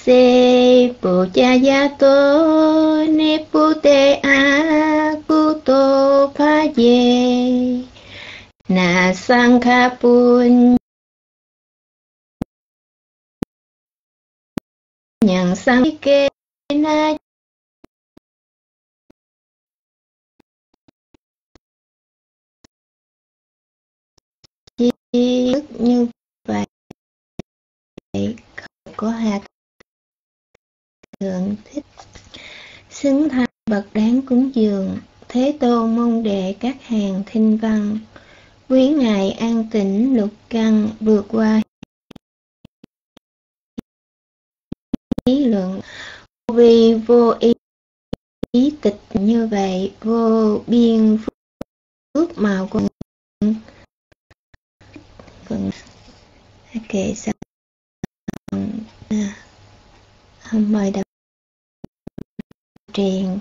se Bojayato Nepute Akuto Paye Na Sankhapun Nhận sang kê na chi như vậy không có hạt thượng thích xứng thay bậc đáng cúng dường. Thế Tôn mong đệ các hàng thinh văn quý ngài an tĩnh lục căn vượt qua ý luận vì vô ý tịch như vậy vô biên phước màu của kệ xong mời đọc truyền.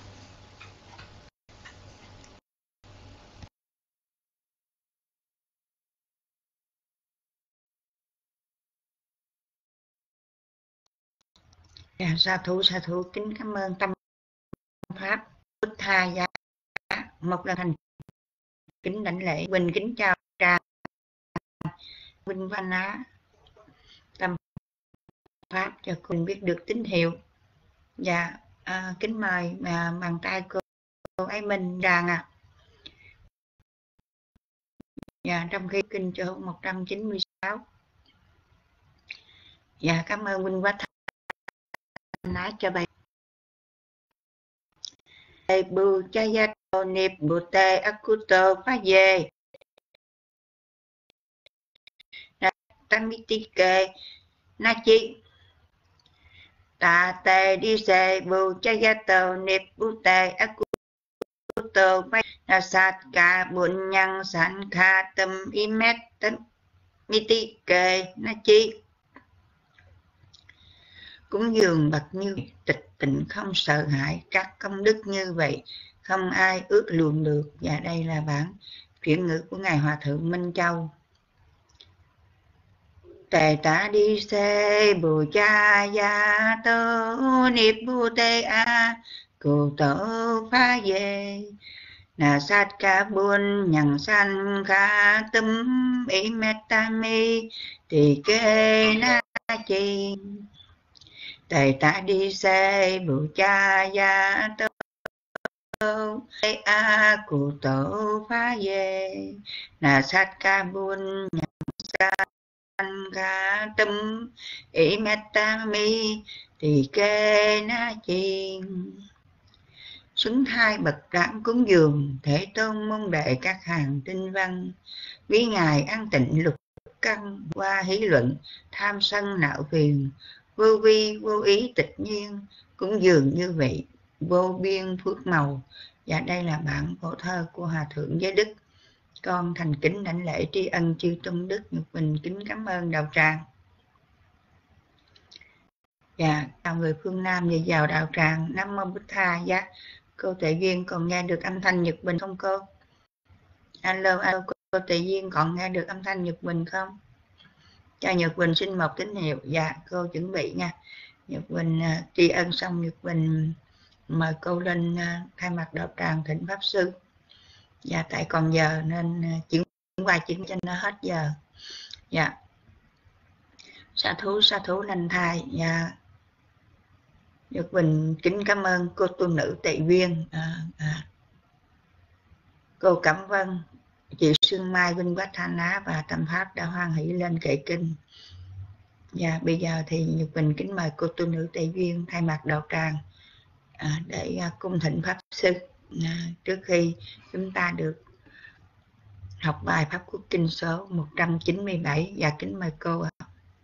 Sa thú kính cảm ơn tâm pháp Buddha giá một lần thành kính đảnh lễ Quỳnh kính chào trà Quỳnh Văn Á tâm pháp cho Quỳnh biết được tín hiệu. Dạ kính mời bàn tay cô ấy Minh Đàn ạ. Dạ trong khi kinh chỗ 196. Dạ cảm ơn Quỳnh Quá Thanh Á cho bài Bujayato Nepute Akuto Paye Tamitike Nachi Ta te đi se Bujayato Nepute Akuto Paye Nasaka Bunyan Sankha Tâm Imet Mitike Nachi. Cúng dường bậc như tịch tịnh không sợ hãi, các công đức như vậy không ai ước lượng được. Và đây là bản chuyển ngữ của ngài Hòa thượng Minh Châu. Tề tá đi se bồ cha ya tơ niếp bồ tê a cô tơ phá về na sát ca buôn nhằng san kha tâm ý metami thì kê na chi. Tề tá đi se bồ cha ya tơ a cô tơ phá về na sát ca buôn nhằng san kha tâm ý metami thì kê na chi. Xứng hai bậc đáng cúng dường, Thế Tôn mong đệ các hàng tinh văn quý ngài an tịnh lục căn qua hí luận tham sân não phiền vô vi vô ý tịch nhiên cúng dường như vậy vô biên phước màu. Và đây là bản phổ thơ của Hòa thượng Giới Đức. Con thành kính đảnh lễ tri ân chư tôn đức Nhật Bình kính cảm ơn đạo tràng. Dạ chào người phương Nam về vào đạo tràng. Nam mô Bụt Tha giá. Cô Tệ Duyên còn nghe được âm thanh Nhật Bình không cô? Alo cô Tệ Duyên còn nghe được âm thanh Nhật Bình không? Cho Nhật Bình xin một tín hiệu. Dạ cô chuẩn bị nha. Nhật Bình tri ân xong Nhật Bình mời cô lên thay mặt đạo tràng thỉnh pháp sư. Dạ tại còn giờ nên chuyển qua chuyển cho nó hết giờ. Dạ sa thú lành thai. Dạ Nhật Bình kính cảm ơn cô tu nữ Tệ Duyên, cô Cẩm Vân, chị Sương Mai, Vinh Quách Thanh Á và Tâm Pháp đã hoan hỷ lên kệ kinh. Và bây giờ thì Nhật Bình kính mời cô tu nữ Tệ Duyên thay mặt đạo tràng để cung thỉnh pháp sư trước khi chúng ta được học bài pháp quốc kinh số 197. Và kính mời cô ạ.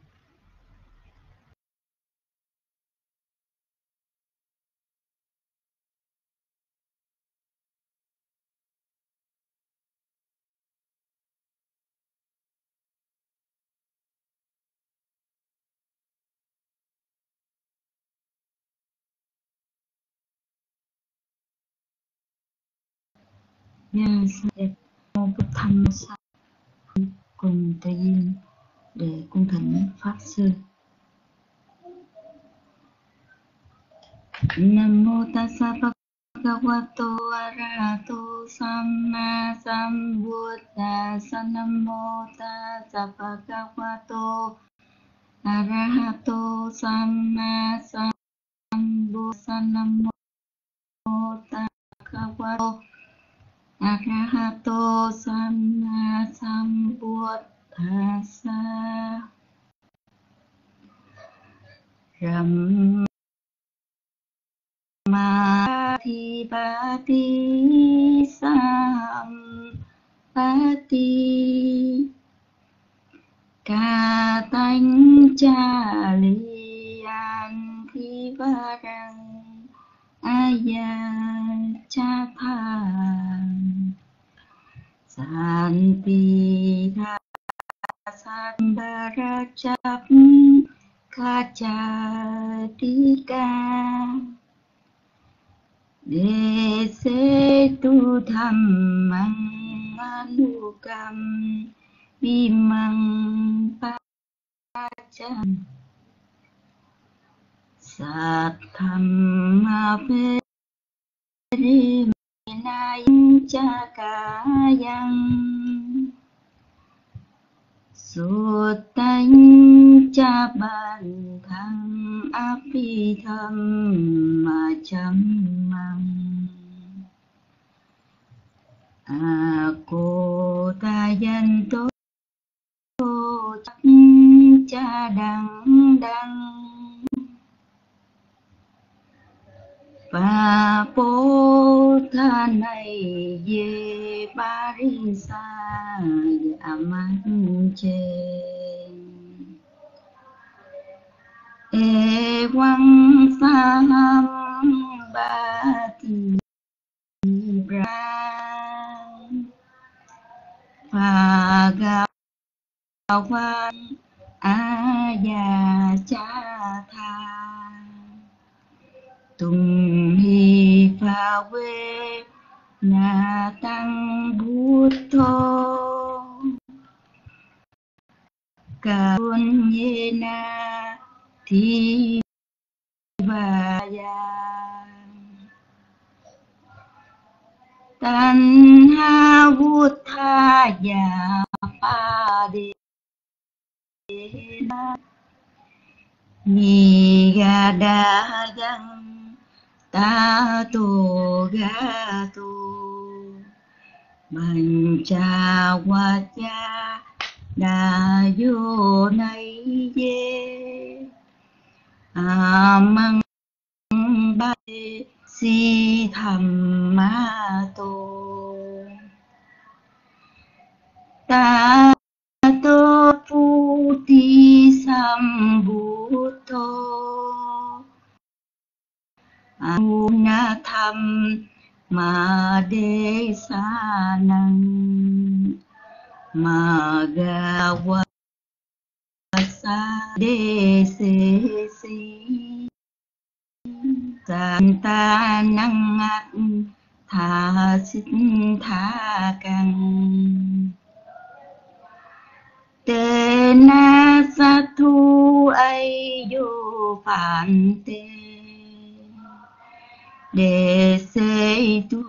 Nha sẽ mô Bụt Thăm cùng Tây Duyên để cung thỉnh pháp sư. Nam mô tassa bhagavato arahato samma sambuddhassa. Nam mô tassa bhagavato arahato samma sambuddhassa. Nam mô tassa bhagavato arahato samma sambuddhassa. Ramadhipati Sampati Ca tánh cha li an thi va răng aya cha tha san pi tha san ba ra chap kha cha ti ca đề se tu tham mang anu cam bi mang pa chan sát tham ma phê ri na cha ca yang suốt tánh cha ban thăng áp phi thâm mà chấm măng cô ta dân tố chắc cha đăng đăng và bố tha này về Parisa Yamat trên e quăng sam ba ti bra và gạo quan a già cha tha tùng hi pha quê na tăng bút thô ca buôn nhê na thi và ya tan ha bút tha ya pa de na mi ga da yang ta tu ga tu bằng cha qua cha đà vô này ye măng ba si tham ma tô ta tô phu ti sam bút thô na tham ma đê sa năng ma ga wa sa đê se si san ta năng ngắt tha sinh tha căn tê na sa thu ai vô phản tê đề se tu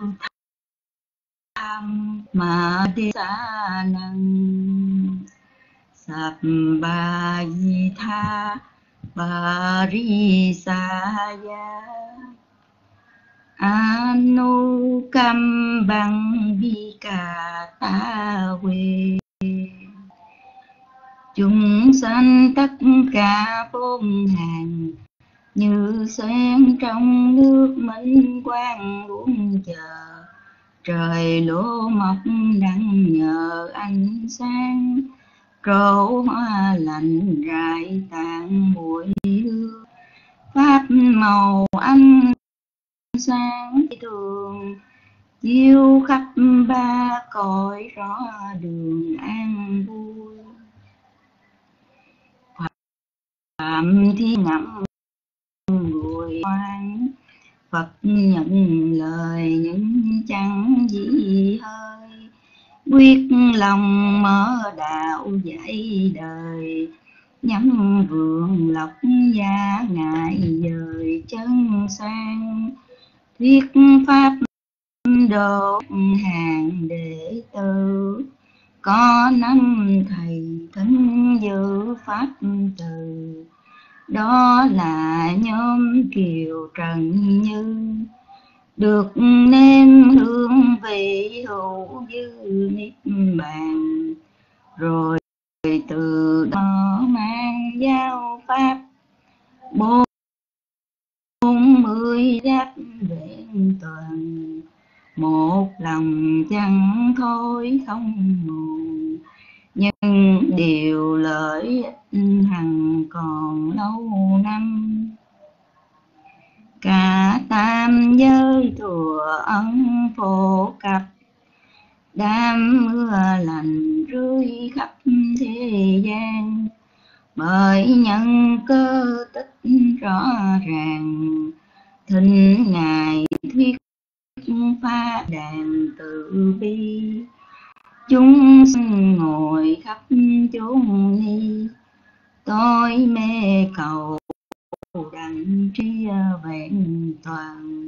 tham ma đê sa năng sap ba di tha ba ri sa ya anu cam bằng bi ca ta huê chúng sanh tất cả bốn hàng như sen trong nước minh quang luôn chờ trời lúa mọc đặng nhờ ánh sáng trổ hoa lạnh rải tàn mùi hương pháp màu ánh sáng thường chiếu khắp ba cõi rõ đường an vui phạm thiên ngẫm người oan Phật nhận lời những chẳng gì hơi quyết lòng mở đạo dạy đời nhắm vườn lộc gia ngại dời chân sang, thuyết pháp độ hàng đệ tử, có năm thầy thính giữ pháp từ, đó là nhóm Kiều Trần Như, được nếm hương vị hữu dư niết bàn, rồi từ đó mang giáo pháp 40 giáp vẹn toàn, một lòng chẳng thôi không nguồn, nhưng điều lợi ích hằng còn lâu năm. Cả tam giới thừa ân phổ cập, đám mưa lành rơi khắp thế gian, bởi nhân cơ tích rõ ràng, thỉnh ngài thuyết phá đàn từ bi, chúng sinh ngồi khắp chốn ni, tôi mê cầu đặng tri vẹn toàn.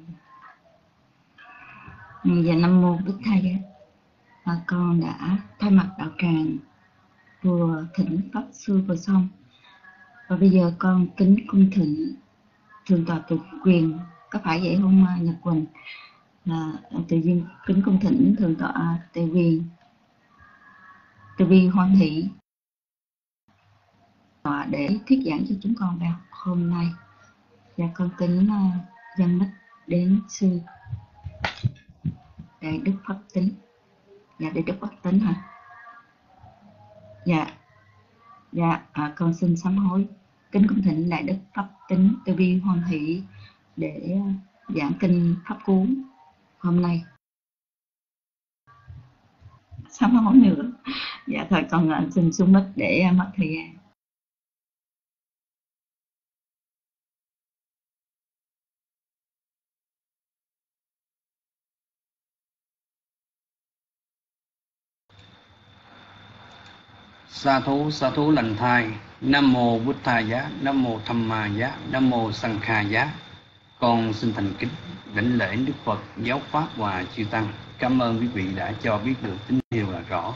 Giờ Nam Mô Bích Thầy, con đã thay mặt đạo tràng vừa thỉnh pháp sư vừa xong, và bây giờ con kính cung thỉnh thượng tọa Từ Quyền, có phải vậy không Nhật Quỳnh? Là tự nhiên kính cung thỉnh thượng tọa Từ Quyền, Từ bi hoan hỷ để thuyết giảng cho chúng con vào hôm nay. Và con kính dâng mic đến sư Đại Đức Pháp Tính. Dạ, Đại Đức Pháp Tính hả? Dạ, con xin sám hối. Kính cung thỉnh Đại Đức Pháp Tính Từ bi hoan hỷ để giảng kinh pháp cú hôm nay. Sám hối nữa. Dạ thôi con xin xuống mic để mất thời gian. Sa thú lành thai. Nam mô Bụt Thà Giá, Nam mô Tham Ma Giá, Nam mô Sang Kha Giá. Con xin thành kính đảnh lễ Đức Phật, giáo pháp và chư tăng. Cảm ơn quý vị đã cho biết được tín hiệu là rõ.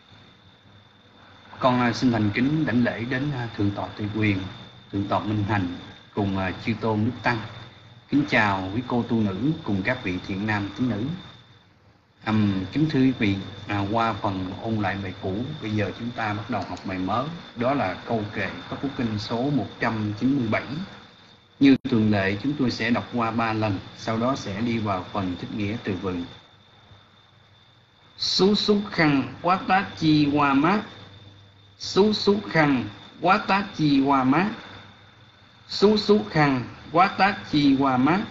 Con xin thành kính đảnh lễ đến thượng tọa Từ Quyền, thượng tọa Minh Hành cùng chư tôn đức tăng. Kính chào quý cô tu nữ cùng các vị thiện nam tín nữ. Kính thưa quý vị, qua phần ôn lại bài cũ, bây giờ chúng ta bắt đầu học bài mới. Đó là câu kệ Pháp Cú Kinh số 197. Như thường lệ, chúng tôi sẽ đọc qua 3 lần, sau đó sẽ đi vào phần thích nghĩa từ vựng. Sú xúc khăn quá tá chi hoa mát. Sú xúc khăn quá tá chi hoa mát. Sú xúc khăn quá tá chi hoa mát.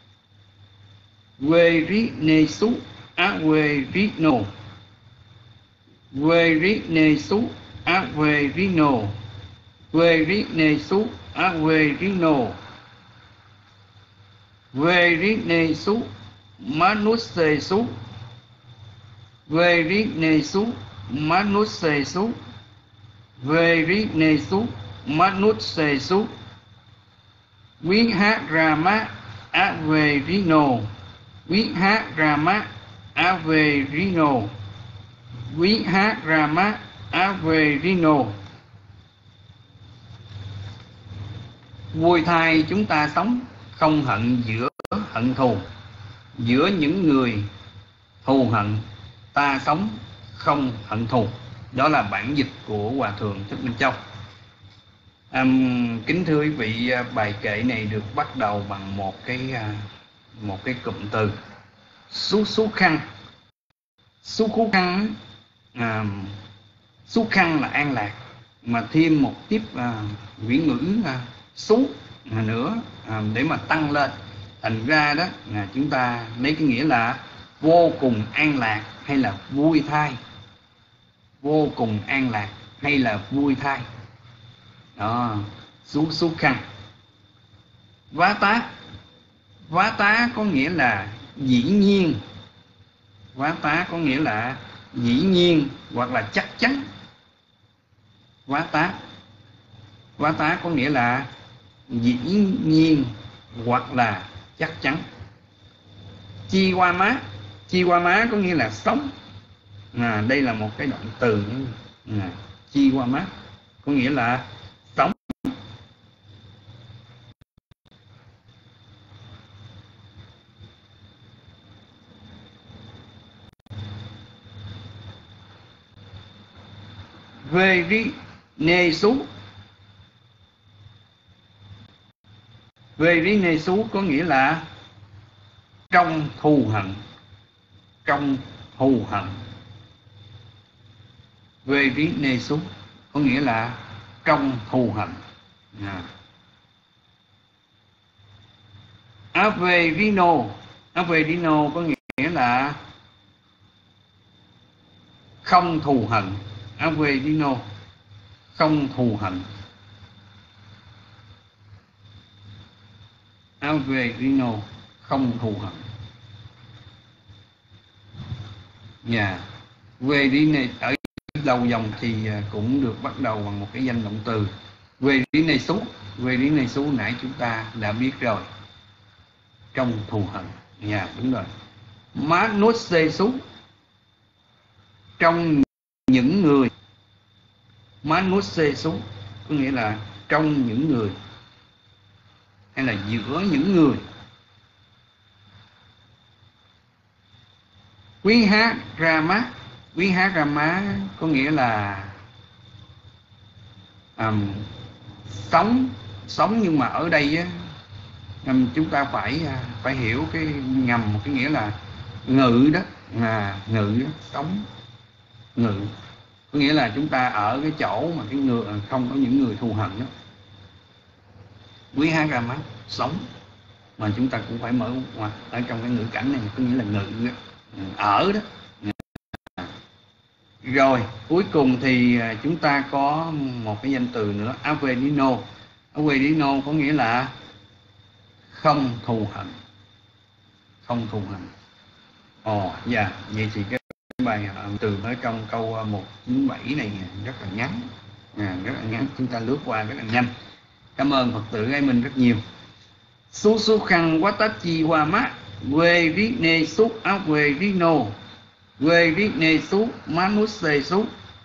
Quê rí nê xúc á quê rí nô. Quê rí nê xúc á quê rí nô. Quê rí nê xúc á quê rí nô. Quê rí nê xúc má nút xê xúc. Quê rí nê xúc má nút xê xúc. Quê rí nê xúc má nút xê xúc. Quý hát ra má á quê rí nô. Quý hát ra má á quê rí nô. Quý hát ra má á quê rí nô. Vui thay chúng ta sống không hận giữa hận thù. Giữa những người thù hận ta sống không hận thù. Đó là bản dịch của Hòa Thượng Thích Minh Châu. Kính thưa quý vị, bài kệ này được bắt đầu bằng một cái cụm từ xú xú khăn. Xú khăn, xú khăn là an lạc, mà thêm một tiếp ngữ xú nữa để mà tăng lên. Thành ra đó chúng ta lấy cái nghĩa là vô cùng an lạc hay là vui thai. Vô cùng an lạc hay là vui thai. Đó, xú khăn. Vá tá. Vá tá có nghĩa là dĩ nhiên. Vá tá có nghĩa là dĩ nhiên hoặc là chắc chắn. Vá tá. Vá tá có nghĩa là dĩ nhiên hoặc là chắc chắn. Chi qua má có nghĩa là sống. Đây là một cái động từ. Chi qua má có nghĩa là sống. Về ri nê xú có nghĩa là trong thù hận. Về ri nê xú có nghĩa là trong thù hận. Averino có nghĩa là không thù hận. Averino không thù hận. Averino không thù hận. Verine ở đầu dòng thì cũng được bắt đầu bằng một cái danh động từ. Verine xú nãy chúng ta đã biết rồi, trong thù hận. Đúng rồi. Manuse xú trong những người. Manuse xú có nghĩa là trong những người hay là giữa những người. Viharama có nghĩa là sống, nhưng mà ở đây á, chúng ta phải hiểu cái ngầm một cái nghĩa là ngự đó, ngự đó, sống, ngự có nghĩa là chúng ta ở cái chỗ mà cái người không có những người thù hận đó. Viharama sống, mà chúng ta cũng phải mở ngoặt ở trong cái ngữ cảnh này có nghĩa là ngự đó, ở đó. Rồi cuối cùng thì chúng ta có một cái danh từ nữa, Averino có nghĩa là không thù hận. Vậy thì cái bài từ ở trong câu 197 này rất là ngắn, chúng ta lướt qua rất là nhanh. Cảm ơn Phật tử Ái Minh rất nhiều. Su su khăn watachi wa ma we ri ne su averino we ri ne su manuse su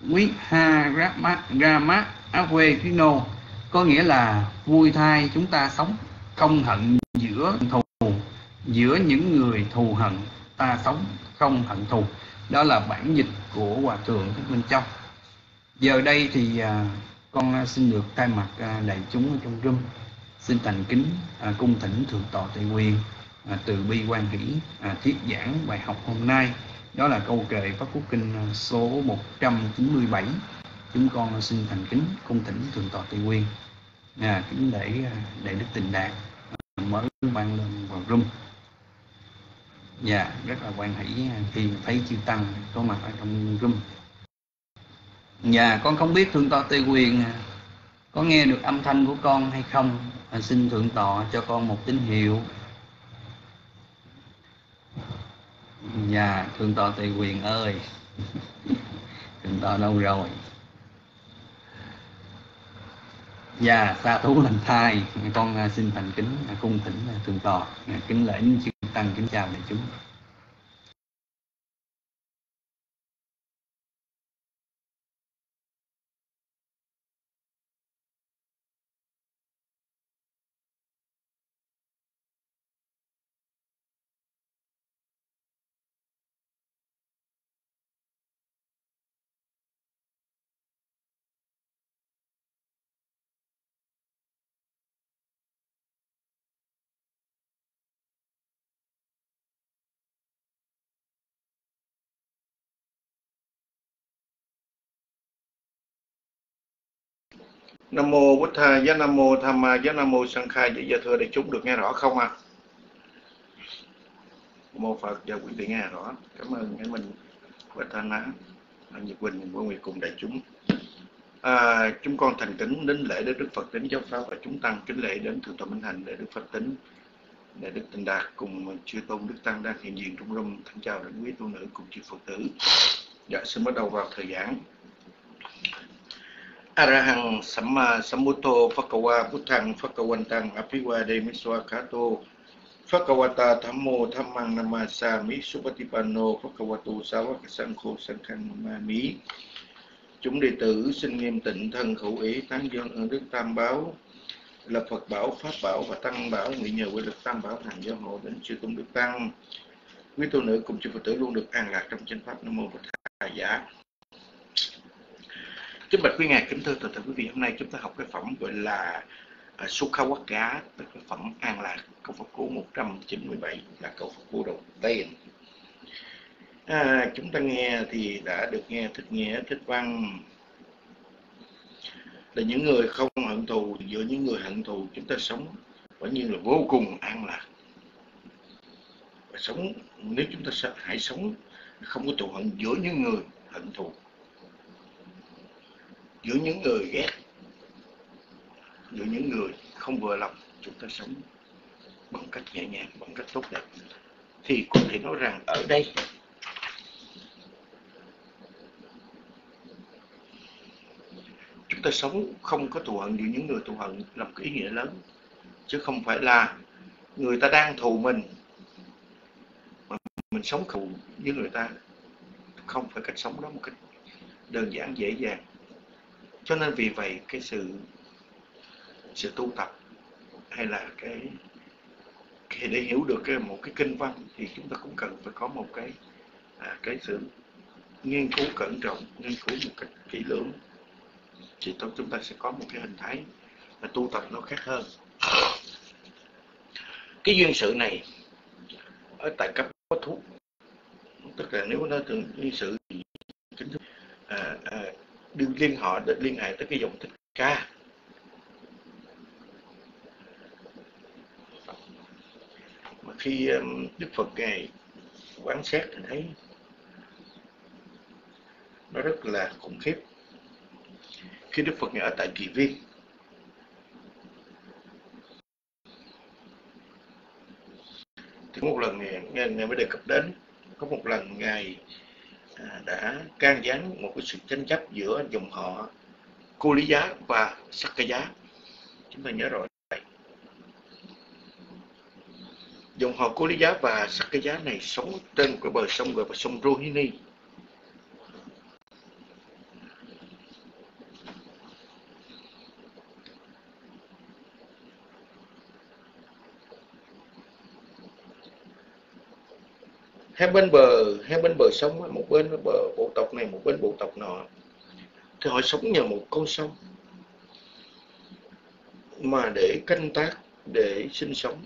viharama averino có nghĩa là vui thai chúng ta sống, không hận giữa những người thù hận, ta sống không hận thù. Đó là bản dịch của Hòa Thượng Thích Minh Châu. Giờ đây thì con xin được thay mặt đại chúng ở trong room xin thành kính cung thỉnh Thượng tọa Tề Quyền từ bi quan hỷ thuyết giảng bài học hôm nay. Đó là câu kệ Pháp Cú Kinh số 197. Chúng con xin thành kính cung thỉnh Thượng tọa Tề Quyền kính lễ Đại Đức Tịnh Đạt mới ban lên vào room. Rất là quan hỷ khi thấy chư tăng có mặt ở trong room. Con không biết Thượng tọa Tề Quyền có nghe được âm thanh của con hay không. Xin Thượng tọa cho con một tín hiệu. Thượng tọa Tề Quyền ơi, Thượng tọa đâu rồi? Sa thú lành thai, con xin thành kính cung thỉnh Thượng tọa, kính lễ chư tăng, kính chào đại chúng. Nam mô Bụt Thầy, giá Nam mô Tham Ma, giá Nam mô Sang Khai. Dạ thưa đại chúng, được nghe rõ không ạ? Mô Phật và quý vị nghe rõ. Cảm ơn cái mình và Thanh Á, Nhật Quỳnh, Vô Nguyệt cùng đại chúng. Chúng con thành kính đến lễ đến Đức Phật Tính Giáo Pháp và chúng tăng kính lễ đến Thượng tọa Minh Hạnh, để Đức Phật Tính, để Đức Tịnh Đạt cùng chư tôn Đức Tăng đang hiện diện trong room. Thân chào đến quý tu nữ cùng chư Phật tử. Xin bắt đầu vào thời giảng. Arahang Samma Sambuddho Phakawa Buddhang Phakawantang Apiwademi Swakato Phakawata Thammo Thammang Namasami Supatipanno Phakawatu Sāvaka Saṅkho Saṅghang Namami. Chúng đệ tử xin nghiêm tịnh thân khẩu ý tán dương ơn đức Tam Bảo là Phật bảo, Pháp bảo và Tăng bảo, nguyện nhờ quy lực Tam bảo hàng gia hộ đến chư tôn đức tăng, quý tu nữ cùng chư Phật tử luôn được an lạc trong chánh pháp. Nam mô Bổn Thầy Giả. Kính bạch quý ngài, kính thưa toàn thể quý vị, hôm nay chúng ta học cái phẩm gọi là Sukhawaga, tức là phẩm an lạc, câu Phật cú 197 là câu Phật cú đầu tiên. Chúng ta nghe thì đã được nghe thích nghĩa, thích văn, là những người không hận thù. Giữa những người hận thù chúng ta sống quả nhiên là vô cùng an lạc. Và sống, nếu chúng ta hãy sống không có thù hận giữa những người hận thù, giữa những người ghét, giữa những người không vừa lòng, chúng ta sống bằng cách nhẹ nhàng, bằng cách tốt đẹp, thì có thể nói rằng ở đây chúng ta sống không có thù hận giữa những người thù hận là một cái ý nghĩa lớn, chứ không phải là người ta đang thù mình mà mình sống thù với người ta. Không phải cách sống đó một cách đơn giản dễ dàng. Cho nên vì vậy cái sự tu tập hay là cái để hiểu được một cái kinh văn thì chúng ta cũng cần phải có một cái sự nghiên cứu cẩn trọng, nghiên cứu một cách kỹ lưỡng, thì chúng ta sẽ có một cái hình thái là tu tập nó khác hơn. Cái duyên sự này ở tại cấp có thuốc, tức là nếu nó thường duyên sự chính thức đương liên hệ tới cái dòng Thích Ca. Mà khi Đức Phật ngài quán xét thì thấy nó rất là khủng khiếp. Khi Đức Phật ngài ở tại Kỳ Viên, thì một lần ngài mới đề cập đến, có một lần ngài đã can gián một cái sự tranh chấp giữa dòng họ Cô Lý Giá và Sắc Ca Giá. Chúng ta nhớ rồi, dòng họ Cô Lý Giá và Sắc Ca Giá này sống trên cái bờ sông gọi là sông Rohini. Hai bên bờ sông, một bên bờ bộ tộc này, một bên bộ tộc nọ, thì họ sống nhờ một con sông mà để canh tác, để sinh sống.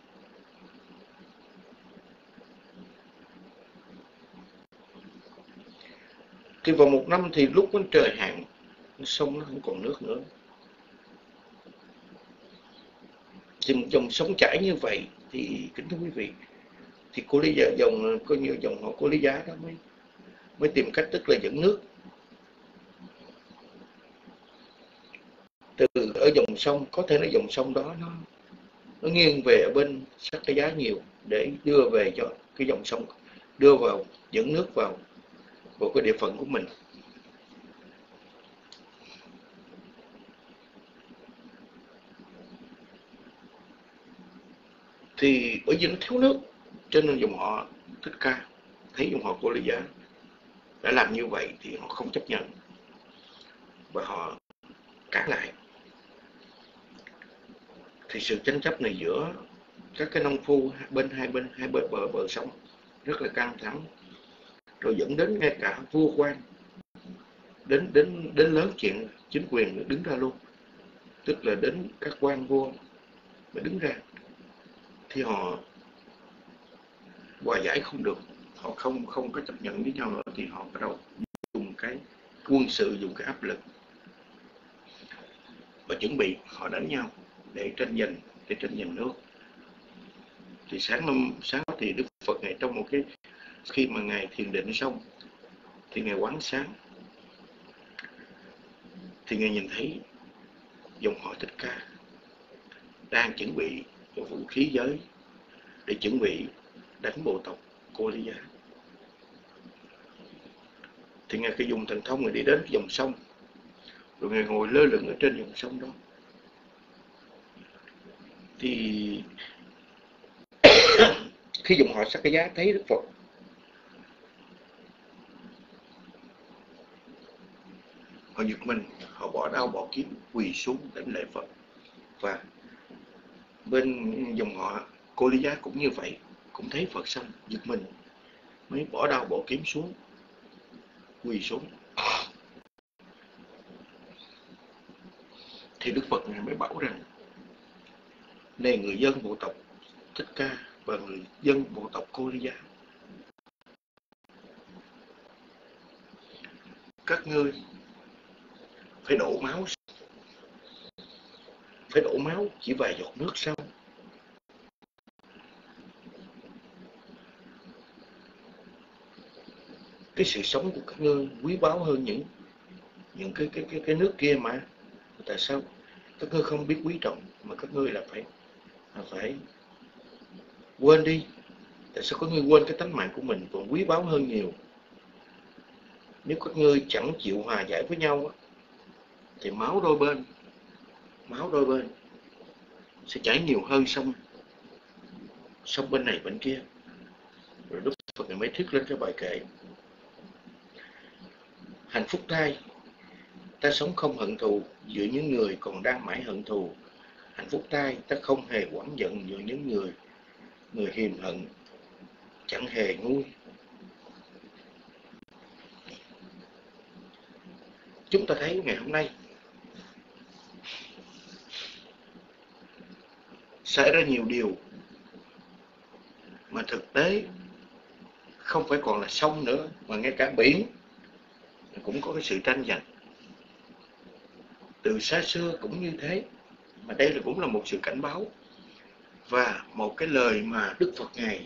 Thì vào một năm thì lúc nó trời hạn, sông nó không còn nước nữa. Thì một dòng sông chảy như vậy thì kính thưa quý vị, thì Cô Lý Giá, coi như dòng họ Cô Lý Giá đó mới tìm cách, tức là dẫn nước từ ở dòng sông. Có thể là dòng sông đó nó nghiêng về ở bên Sắc Ca Giá nhiều, để đưa về cho cái dòng sông, đưa vào, dẫn nước vào cái địa phận của mình. Thì bởi vì nó thiếu nước, cho nên dòng họ Thích Ca thấy dòng họ Cô Lý Giá đã làm như vậy thì họ không chấp nhận và họ cản lại. Thì sự tranh chấp này giữa các cái nông phu hai bờ sông rất là căng thẳng, rồi dẫn đến ngay cả vua quan đến lớn chuyện chính quyền đứng ra luôn, tức là đến các quan vua mới đứng ra. Thì họ hòa giải không được, họ không có chấp nhận với nhau nữa, thì họ bắt đầu dùng cái quân sự, dùng cái áp lực và chuẩn bị họ đánh nhau để tranh giành nước. Thì sáng thì Đức Phật ngài trong một cái, khi mà ngài thiền định xong thì ngài quán sáng, thì ngài nhìn thấy dòng họ Thích Ca đang chuẩn bị vũ khí giới để chuẩn bị đánh bộ tộc Cô Lý Giá. Thì ngài cứ dùng thần thông, ngài đi đến dòng sông, rồi Ngài ngồi lơ lửng ở trên dòng sông đó. Thì khi dòng họ Sakaya thấy Đức Phật, họ giật mình, họ bỏ đao bỏ kiếm quỳ xuống đảnh lễ Phật. Và bên dòng họ Cô Ly Giá cũng như vậy, cũng thấy Phật xong giật mình, mới bỏ đao bỏ kiếm xuống quỳ xuống. Thì Đức Phật này mới bảo rằng: này người dân bộ tộc Thích Ca và người dân bộ tộc Cô Ly Giá, các ngươi phải đổ máu chỉ vài giọt nước sao? Cái sự sống của các ngươi quý báu hơn những cái nước kia mà. Tại sao các ngươi không biết quý trọng, mà các ngươi là phải quên đi? Tại sao các ngươi quên cái tánh mạng của mình còn quý báu hơn nhiều? Nếu các ngươi chẳng chịu hòa giải với nhau thì máu đôi bên sẽ chảy nhiều hơn sông bên này bên kia. Rồi Đức Phật này mới thuyết lên cái bài kệ: hạnh phúc thay, ta sống không hận thù giữa những người còn đang mãi hận thù. Hạnh phúc thay, ta không hề oán giận giữa những người hiềm hận chẳng hề nguôi. Chúng ta thấy ngày hôm nay xảy ra nhiều điều mà thực tế không phải còn là sông nữa, mà ngay cả biển cũng có cái sự tranh giành. Từ xa xưa cũng như thế, mà đây cũng là một sự cảnh báo và một cái lời mà Đức Phật Ngài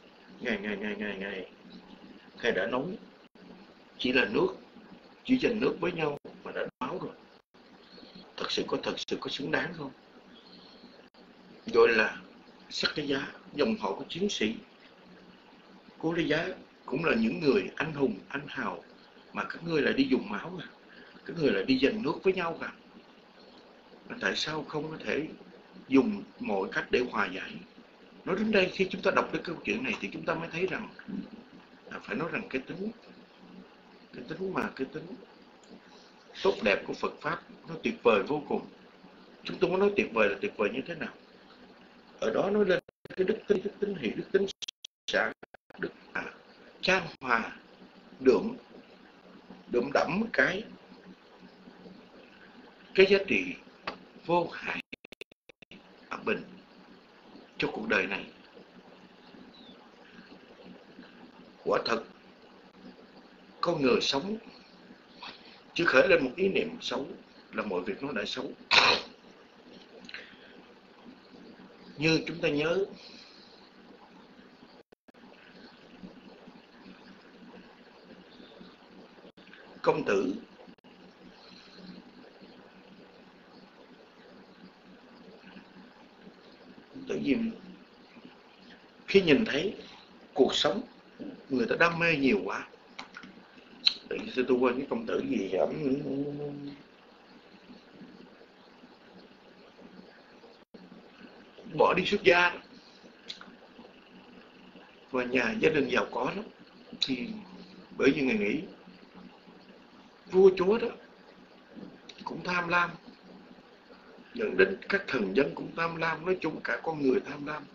đã nói. Chỉ giành nước với nhau mà đã báo rồi. Thật sự có xứng đáng không? Gọi là Sakaya, dòng họ của chiến sĩ Cô Ly Giá cũng là những người anh hùng, anh hào, mà các ngươi lại đi dùng máu à? Các ngươi lại đi giành nước với nhau à? Mà tại sao không có thể dùng mọi cách để hòa giải? Nói đến đây, khi chúng ta đọc cái câu chuyện này thì chúng ta mới thấy rằng phải nói rằng cái tính tốt đẹp của Phật Pháp nó tuyệt vời vô cùng. Chúng tôi muốn nói tuyệt vời là tuyệt vời như thế nào? Ở đó nói lên cái đức tính hỷ, đức tính xã, đức chan hòa, đượm đẫm cái giá trị vô hại hòa bình cho cuộc đời này. Quả thật, con người sống chưa khởi lên một ý niệm xấu là mọi việc nó đã xấu. Như chúng ta nhớ Công Tử Diêm, khi nhìn thấy cuộc sống người ta đam mê nhiều quá, tự nhiên tôi quên cái công tử gì bỏ đi xuất gia và nhà gia đình giàu có lắm, thì bởi vì người nghĩ vua chúa đó cũng tham lam, dẫn đến các thần dân cũng tham lam, nói chung cả con người tham lam.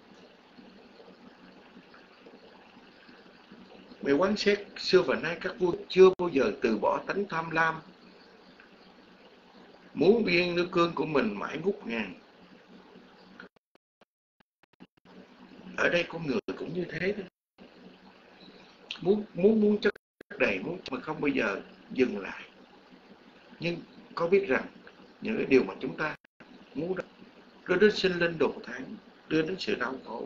Mày quán xét xưa và nay các vua chưa bao giờ từ bỏ tánh tham lam, muốn biên nước cương của mình mãi ngút ngàn. Ở đây con người cũng như thế đó. Muốn chất đầy, muốn mà không bao giờ dừng lại. Nhưng có biết rằng những cái điều mà chúng ta muốn đưa đến sinh linh độ thán, đưa đến sự đau khổ,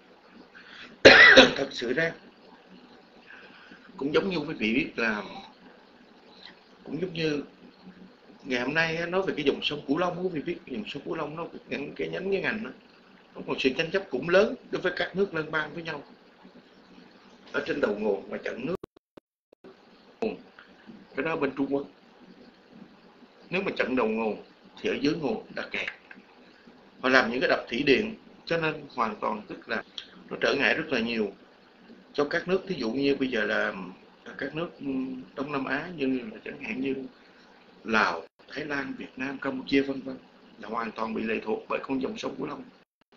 thật sự ra cũng giống như quý vị biết là, cũng giống như ngày hôm nay nói về cái dòng sông Cửu Long, quý vị biết dòng sông Cửu Long nó cái nhánh cái ngành đó, có một sự tranh chấp cũng lớn đối với các nước liên bang với nhau ở trên đầu nguồn và chặn nước cái đó bên Trung Quốc. Nếu mà chặn đầu nguồn thì ở dưới nguồn đã kẹt. Họ làm những cái đập thủy điện, cho nên hoàn toàn tức là nó trở ngại rất là nhiều cho các nước. Thí dụ như bây giờ là các nước Đông Nam Á, như là chẳng hạn như Lào, Thái Lan, Việt Nam, Campuchia vân vân, là hoàn toàn bị lệ thuộc bởi con dòng sông Cửu Long.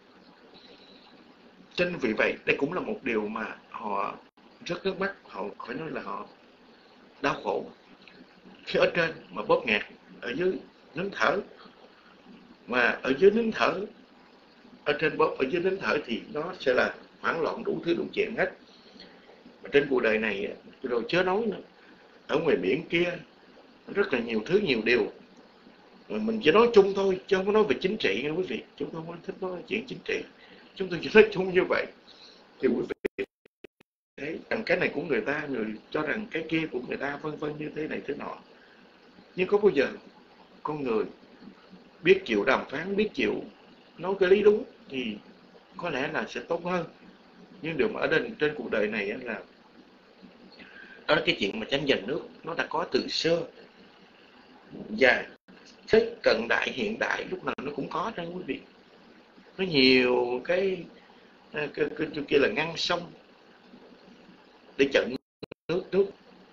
Cho nên vì vậy đây cũng là một điều mà họ rất nước mắt, họ phải nói là họ đau khổ khi ở trên mà bóp nghẹt, ở dưới nín thở. Mà ở dưới nín thở, ở trên bóp, ở dưới nín thở thì nó sẽ là hoảng loạn đủ thứ đủ chuyện hết. Mà trên cuộc đời này rồi chớ nói nữa, ở ngoài biển kia rất là nhiều thứ, nhiều điều. Mình chỉ nói chung thôi, chứ không có nói về chính trị nha quý vị. Chúng tôi không thích nói chuyện chính trị, chúng tôi chỉ nói chung như vậy. Thì quý vị thấy rằng cái này của người ta, người cho rằng cái kia của người ta, vân vân, như thế này thế nọ. Nhưng có bao giờ con người biết chịu đàm phán, biết chịu nói cái lý đúng thì có lẽ là sẽ tốt hơn. Nhưng điều mà ở đây trên cuộc đời này là đó là cái chuyện mà tranh giành nước, nó đã có từ xưa. Và thế cận đại, hiện đại lúc nào nó cũng có đó quý vị. Nó nhiều cái kia là ngăn sông để chặn nước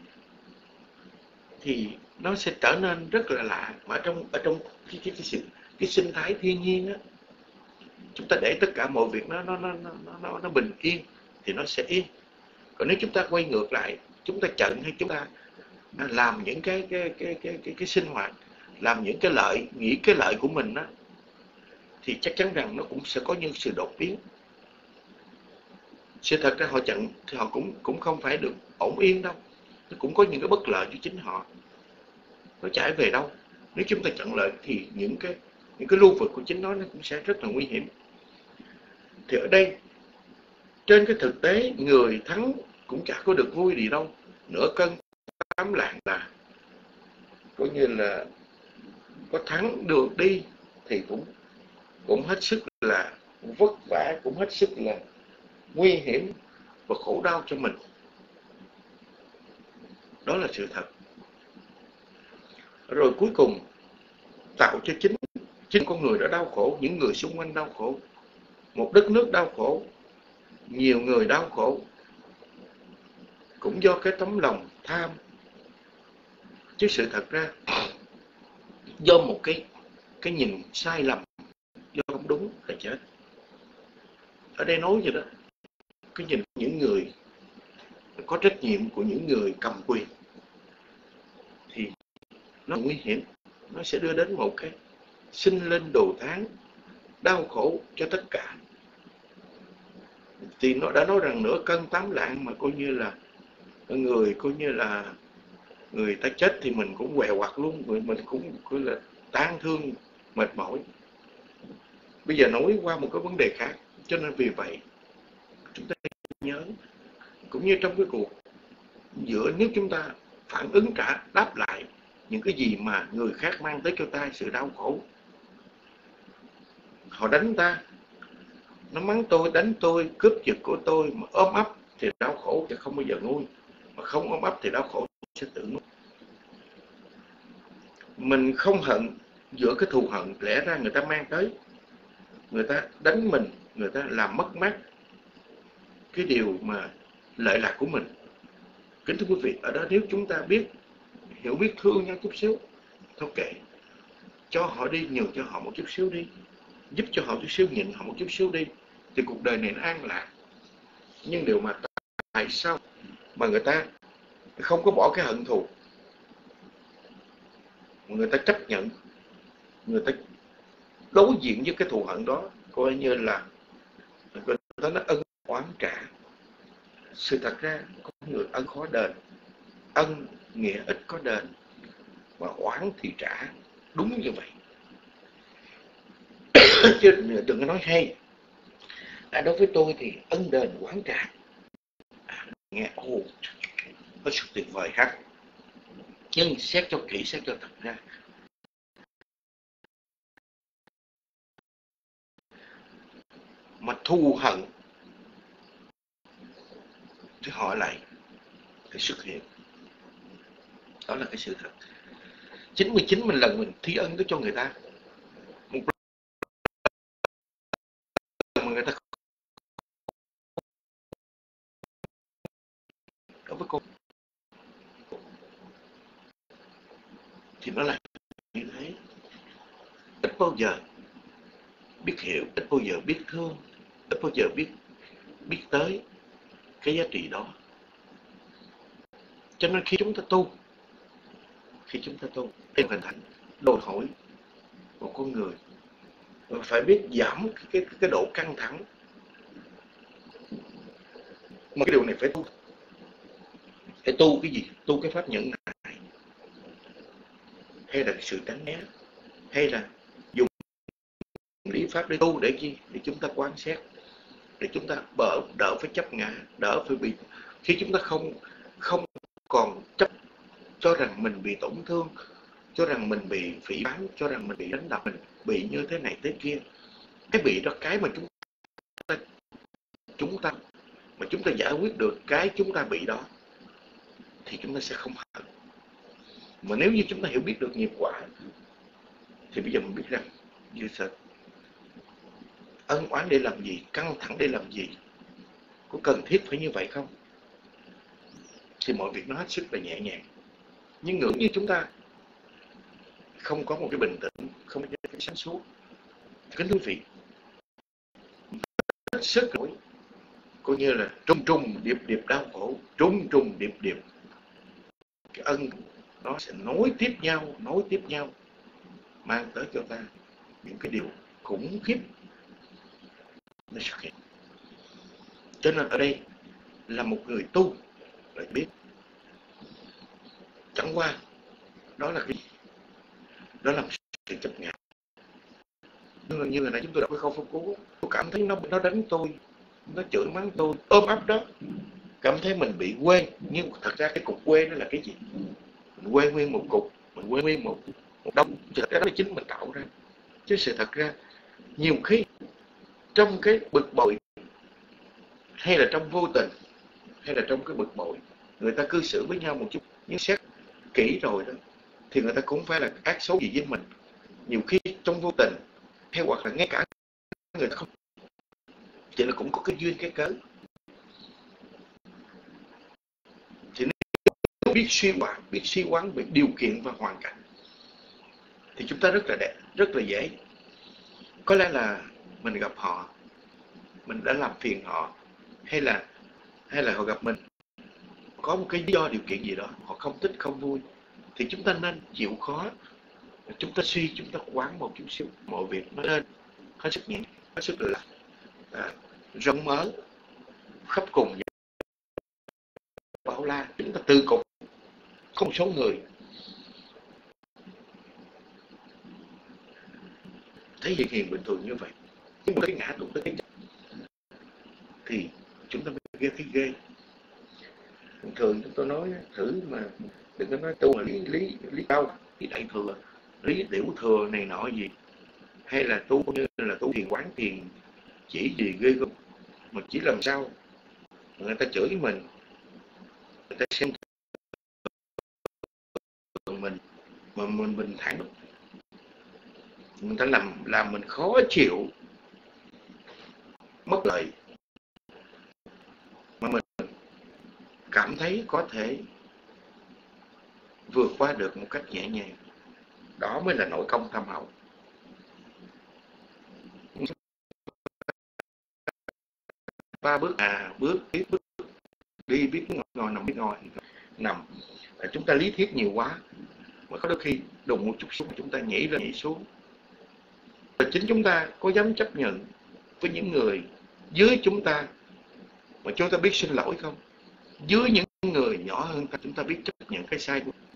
thì nó sẽ trở nên rất là lạ. Mà ở trong cái sinh thái thiên nhiên á, chúng ta để tất cả mọi việc nó bình yên thì nó sẽ yên. Còn nếu chúng ta quay ngược lại, chúng ta chặn hay chúng ta làm những cái sinh hoạt, làm những cái lợi, nghĩ cái lợi của mình á, thì chắc chắn rằng nó cũng sẽ có những sự đột biến. Sự thật ra họ chặn thì họ cũng không phải được ổn yên đâu, nó cũng có những cái bất lợi cho chính họ. Nó chảy về đâu? Nếu chúng ta chặn lợi thì những cái lưu vực của chính nó cũng sẽ rất là nguy hiểm. Thì ở đây trên cái thực tế, người thắng cũng chả có được vui gì đâu. Nửa cân 8 lạng là coi như là có thắng được đi thì cũng hết sức là vất vả, cũng hết sức là nguy hiểm và khổ đau cho mình. Đó là sự thật. Rồi cuối cùng tạo cho chính con người đã đau khổ, những người xung quanh đau khổ, một đất nước đau khổ, nhiều người đau khổ, cũng do cái tấm lòng tham. Chứ sự thật ra do một cái nhìn sai lầm, do không đúng là chết. Ở đây nói vậy đó, cái nhìn những người có trách nhiệm, của những người cầm quyền thì nó nguy hiểm. Nó sẽ đưa đến một cái sinh lên đồ tháng, đau khổ cho tất cả. Thì nó đã nói rằng nửa cân 8 lạng, mà coi như là người, coi như là người ta chết thì mình cũng quẹo quặt luôn, mình cũng coi là tang thương, mệt mỏi. Bây giờ nói qua một cái vấn đề khác. Cho nên vì vậy chúng ta nhớ, cũng như trong cái cuộc giữa, nếu chúng ta phản ứng đáp lại những cái gì mà người khác mang tới cho ta sự đau khổ. Họ đánh ta, nó mắng tôi, đánh tôi, cướp giật của tôi, mà ôm ấp thì đau khổ sẽ không bao giờ nguôi, mà không ôm ấp thì đau khổ sẽ tự nuốt. Mình không hận, giữa cái thù hận lẽ ra người ta mang tới, người ta đánh mình, người ta làm mất mát cái điều mà lợi lạc của mình. Kính thưa quý vị, ở đó nếu chúng ta biết hiểu, biết thương nhau chút xíu, thôi kệ, cho họ đi, nhường cho họ một chút xíu đi, giúp cho họ chút xíu, nhịn họ một chút xíu đi, thì cuộc đời này nó an lạc. Nhưng điều mà tại sao mà người ta không có bỏ cái hận thù, người ta chấp nhận, người ta đối diện với cái thù hận đó, coi như là người ta nói ân oán trả. Sự thật ra con người ân khó đền, ân nghĩa ít có đền, mà oán thì trả, đúng như vậy. Chứ đừng có nói hay, đối với tôi thì ân đền oán trả, nghe có sức tuyệt vời khác. Nhưng xét cho kỹ, xét cho thật ra, mà thù hận thì họ lại phải xuất hiện. Đó là cái sự thật. 99 lần mình thí ân cho người ta, một lần mà người ta đối với con thì nó là như thế. Ít bao giờ biết hiểu, ít bao giờ biết thương, ít bao giờ biết tới cái giá trị đó. Cho nên khi chúng ta tu để hình thành đòi hỏi một con người phải biết giảm cái độ căng thẳng. Mà cái điều này phải tu cái gì? Tu cái pháp nhẫn nại, hay là sự tránh né, hay là dùng lý pháp để tu để chi? Để chúng ta quan sát, để chúng ta đỡ phải chấp ngã, đỡ phải bị, khi chúng ta không còn chấp cho rằng mình bị tổn thương, cho rằng mình bị phỉ báng, cho rằng mình bị đánh đập, mình bị như thế này thế kia. Cái bị đó, cái mà chúng ta giải quyết được cái chúng ta bị đó thì chúng ta sẽ không hận. Mà nếu như chúng ta hiểu biết được nghiệp quả thì bây giờ mình biết rằng như sợ ân oán để làm gì, căng thẳng để làm gì, có cần thiết phải như vậy không? Thì mọi việc nó hết sức là nhẹ nhàng. Nhưng ngưỡng như chúng ta không có một cái bình tĩnh, không có cái sáng suốt, kính thưa quý vị, hết sức rồi, coi như là trung điệp đau khổ, trung điệp cái ân nó sẽ nối tiếp nhau mang tới cho ta những cái điều khủng khiếp nó xuất hiện. Cho nên ở đây là một người tu phải biết, chẳng qua đó là cái gì? Đó là một sự chấp ngã. Như là nãy chúng tôi đọc cái câu phong cứu, tôi cảm thấy nó đánh tôi, nó chửi mắng tôi, ôm ấp đó, cảm thấy mình bị quê. Nhưng thật ra cái cục quê nó là cái gì? Mình quê nguyên một cục, mình quê nguyên một đông. Thật ra đó là chính mình tạo ra. Chứ sự thật ra nhiều khi trong cái bực bội, hay là trong vô tình, hay là trong cái bực bội, người ta cư xử với nhau một chút, nhưng xét kỹ rồi đó thì người ta cũng phải là ác số gì với mình. Nhiều khi trong vô tình, hay hoặc là ngay cả người ta không, chỉ là cũng có cái duyên cái cớ. Thì nếu biết suy quán về điều kiện và hoàn cảnh thì chúng ta rất là dễ. Có lẽ là mình gặp họ, mình đã làm phiền họ, hay là họ gặp mình có một cái lý do điều kiện gì đó, họ không thích không vui, thì chúng ta nên chịu khó, chúng ta quán một chút xíu, mọi việc nó nên hết sức nhẹ, hết sức là rộng mở, khắp cùng bao la. Chúng ta từ cục có một số người thấy hiền bình thường như vậy, nhưng mà cái ngã tụt tới cái thì chúng ta mới thấy ghê. Thường chúng tôi nói thử mà đừng có nói tu là lý cao, lý đại thừa, lý tiểu thừa này nọ gì, hay là tu như là tu thiền quán thiền chỉ gì ghê không, mà chỉ làm sao người ta chửi mình, người ta xem mình mà mình bình thản, người ta làm mình khó chịu, mất lời, mà mình cảm thấy có thể vượt qua được một cách nhẹ nhàng. Đó mới là nội công thâm hậu. Ba bước bước đi, biết ngồi nằm, biết ngồi nằm. Chúng ta lý thuyết nhiều quá, mà có đôi khi đùng một chút xuống chúng ta nhảy lên nhảy xuống. Và chính chúng ta có dám chấp nhận với những người dưới chúng ta mà chúng ta biết xin lỗi không? Dưới những người nhỏ hơn ta, chúng ta biết chấp nhận cái sai của mình,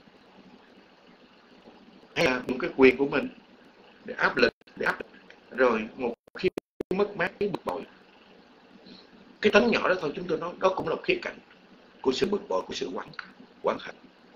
hay là một cái quyền của mình để áp lực, rồi một khi mất mát, cái bực bội, cái tấn nhỏ đó thôi, chúng tôi nói đó cũng là một khía cạnh của sự bực bội, của sự oán hận.